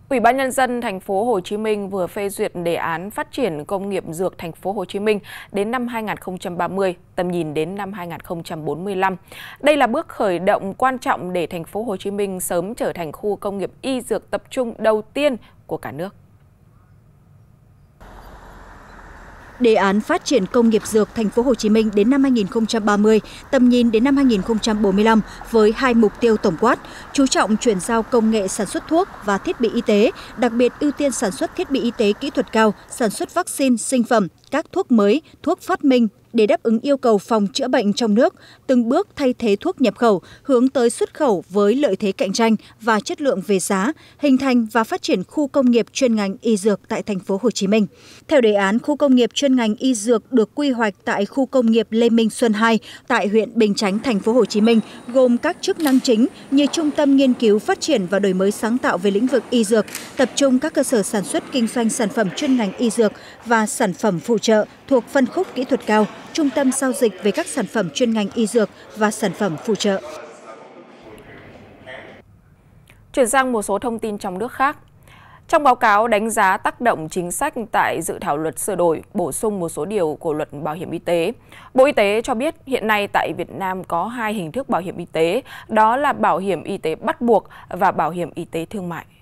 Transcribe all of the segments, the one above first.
Ủy ban Nhân dân thành phố Hồ Chí Minh vừa phê duyệt đề án phát triển công nghiệp dược thành phố Hồ Chí Minh đến năm 2030, tầm nhìn đến năm 2045. Đây là bước khởi động quan trọng để thành phố Hồ Chí Minh sớm trở thành khu công nghiệp y dược tập trung đầu tiên của cả nước. Đề án phát triển công nghiệp dược thành phố Hồ Chí Minh đến năm 2030, tầm nhìn đến năm 2045 với 2 mục tiêu tổng quát: chú trọng chuyển giao công nghệ sản xuất thuốc và thiết bị y tế, đặc biệt ưu tiên sản xuất thiết bị y tế kỹ thuật cao, sản xuất vaccine, sinh phẩm, các thuốc mới, thuốc phát minh để đáp ứng yêu cầu phòng chữa bệnh trong nước, từng bước thay thế thuốc nhập khẩu, hướng tới xuất khẩu với lợi thế cạnh tranh và chất lượng về giá, hình thành và phát triển khu công nghiệp chuyên ngành y dược tại thành phố Hồ Chí Minh. Theo đề án, khu công nghiệp chuyên ngành y dược được quy hoạch tại khu công nghiệp Lê Minh Xuân II tại huyện Bình Chánh, thành phố Hồ Chí Minh, gồm các chức năng chính như trung tâm nghiên cứu phát triển và đổi mới sáng tạo về lĩnh vực y dược, tập trung các cơ sở sản xuất kinh doanh sản phẩm chuyên ngành y dược và sản phẩm phụ trợ thuộc phân khúc kỹ thuật cao, trung tâm giao dịch về các sản phẩm chuyên ngành y dược và sản phẩm phụ trợ. Chuyển sang một số thông tin trong nước khác. Trong báo cáo đánh giá tác động chính sách tại dự thảo luật sửa đổi, bổ sung một số điều của luật bảo hiểm y tế, Bộ Y tế cho biết hiện nay tại Việt Nam có 2 hình thức bảo hiểm y tế, đó là bảo hiểm y tế bắt buộc và bảo hiểm y tế thương mại.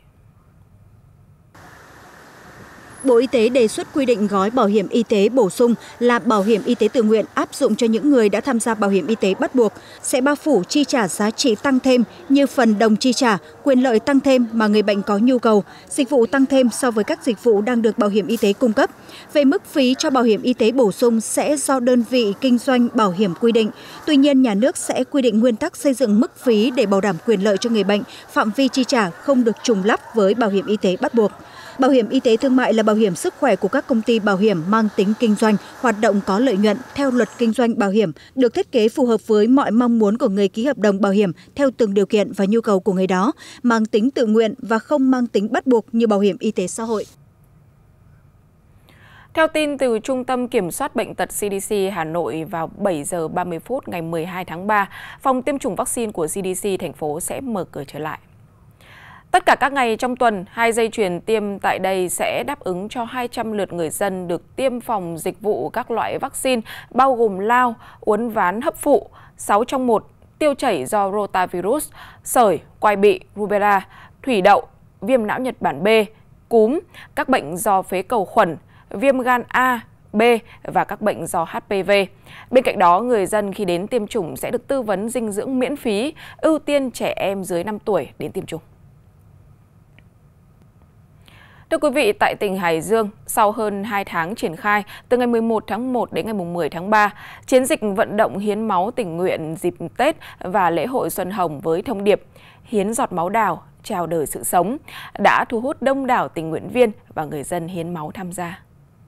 Bộ Y tế đề xuất quy định gói bảo hiểm y tế bổ sung là bảo hiểm y tế tự nguyện áp dụng cho những người đã tham gia bảo hiểm y tế bắt buộc, sẽ bao phủ chi trả giá trị tăng thêm như phần đồng chi trả, quyền lợi tăng thêm mà người bệnh có nhu cầu, dịch vụ tăng thêm so với các dịch vụ đang được bảo hiểm y tế cung cấp. Về mức phí cho bảo hiểm y tế bổ sung sẽ do đơn vị kinh doanh bảo hiểm quy định. Tuy nhiên, nhà nước sẽ quy định nguyên tắc xây dựng mức phí để bảo đảm quyền lợi cho người bệnh, phạm vi chi trả không được trùng lắp với bảo hiểm y tế bắt buộc. Bảo hiểm y tế thương mại là bảo hiểm sức khỏe của các công ty bảo hiểm mang tính kinh doanh, hoạt động có lợi nhuận theo luật kinh doanh bảo hiểm, được thiết kế phù hợp với mọi mong muốn của người ký hợp đồng bảo hiểm theo từng điều kiện và nhu cầu của người đó, mang tính tự nguyện và không mang tính bắt buộc như bảo hiểm y tế xã hội. Theo tin từ Trung tâm Kiểm soát Bệnh tật CDC Hà Nội, vào 7 giờ 30 phút ngày 12 tháng 3, phòng tiêm chủng vaccine của CDC thành phố sẽ mở cửa trở lại. Tất cả các ngày trong tuần, 2 dây chuyền tiêm tại đây sẽ đáp ứng cho 200 lượt người dân được tiêm phòng dịch vụ các loại vaccine bao gồm lao, uốn ván hấp phụ, 6 trong 1, tiêu chảy do rotavirus, sởi, quai bị, rubella, thủy đậu, viêm não Nhật Bản B, cúm, các bệnh do phế cầu khuẩn, viêm gan A, B và các bệnh do HPV. Bên cạnh đó, người dân khi đến tiêm chủng sẽ được tư vấn dinh dưỡng miễn phí, ưu tiên trẻ em dưới 5 tuổi đến tiêm chủng. Thưa quý vị, tại tỉnh Hải Dương, sau hơn 2 tháng triển khai, từ ngày 11 tháng 1 đến ngày 10 tháng 3, chiến dịch vận động hiến máu tình nguyện dịp Tết và lễ hội Xuân Hồng với thông điệp hiến giọt máu đào, chào đời sự sống đã thu hút đông đảo tình nguyện viên và người dân hiến máu tham gia.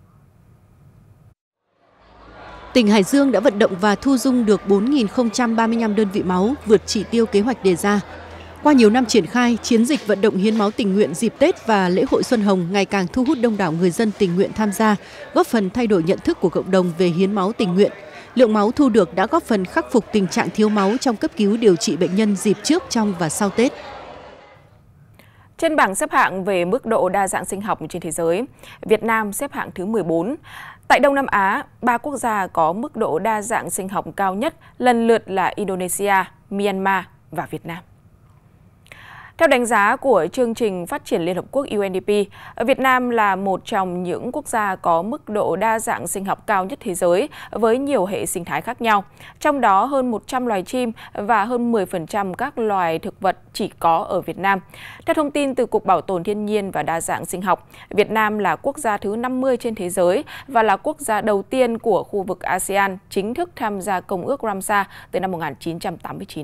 Tỉnh Hải Dương đã vận động và thu dung được 4.035 đơn vị máu, vượt chỉ tiêu kế hoạch đề ra. Qua nhiều năm triển khai, chiến dịch vận động hiến máu tình nguyện dịp Tết và lễ hội Xuân Hồng ngày càng thu hút đông đảo người dân tình nguyện tham gia, góp phần thay đổi nhận thức của cộng đồng về hiến máu tình nguyện. Lượng máu thu được đã góp phần khắc phục tình trạng thiếu máu trong cấp cứu điều trị bệnh nhân dịp trước, trong và sau Tết. Trên bảng xếp hạng về mức độ đa dạng sinh học trên thế giới, Việt Nam xếp hạng thứ 14. Tại Đông Nam Á, 3 quốc gia có mức độ đa dạng sinh học cao nhất lần lượt là Indonesia, Myanmar và Việt Nam. Theo đánh giá của Chương trình Phát triển Liên Hợp Quốc UNDP, Việt Nam là một trong những quốc gia có mức độ đa dạng sinh học cao nhất thế giới với nhiều hệ sinh thái khác nhau. Trong đó hơn 100 loài chim và hơn 10% các loài thực vật chỉ có ở Việt Nam. Theo thông tin từ Cục Bảo tồn Thiên nhiên và Đa dạng sinh học, Việt Nam là quốc gia thứ 50 trên thế giới và là quốc gia đầu tiên của khu vực ASEAN chính thức tham gia Công ước Ramsar từ năm 1989.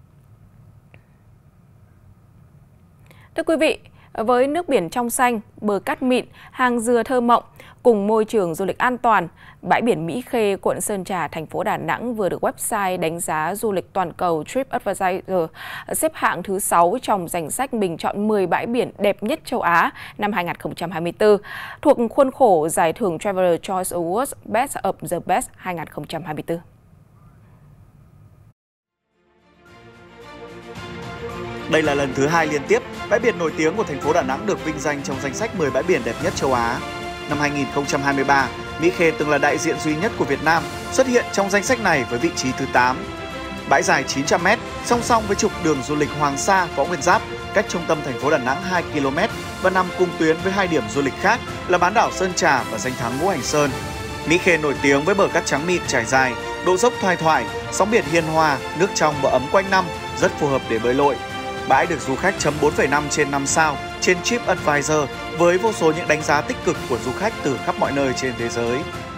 Thưa quý vị, với nước biển trong xanh, bờ cát mịn, hàng dừa thơ mộng, cùng môi trường du lịch an toàn, bãi biển Mỹ Khê, quận Sơn Trà, thành phố Đà Nẵng vừa được website đánh giá du lịch toàn cầu TripAdvisor xếp hạng thứ 6 trong danh sách bình chọn 10 bãi biển đẹp nhất châu Á năm 2024, thuộc khuôn khổ giải thưởng Traveler Choice Awards Best of the Best 2024. Đây là lần thứ 2 liên tiếp bãi biển nổi tiếng của thành phố Đà Nẵng được vinh danh trong danh sách 10 bãi biển đẹp nhất châu Á. Năm 2023, Mỹ Khê từng là đại diện duy nhất của Việt Nam xuất hiện trong danh sách này với vị trí thứ 8. Bãi dài 900m, song song với trục đường du lịch Hoàng Sa, Võ Nguyên Giáp, cách trung tâm thành phố Đà Nẵng 2 km và nằm cùng tuyến với 2 điểm du lịch khác là bán đảo Sơn Trà và danh thắng Ngũ Hành Sơn. Mỹ Khê nổi tiếng với bờ cát trắng mịn trải dài, độ dốc thoai thoải, sóng biển hiền hòa, nước trong và ấm quanh năm, rất phù hợp để bơi lội. Bãi được du khách chấm 4,5 trên 5 sao trên TripAdvisor với vô số những đánh giá tích cực của du khách từ khắp mọi nơi trên thế giới.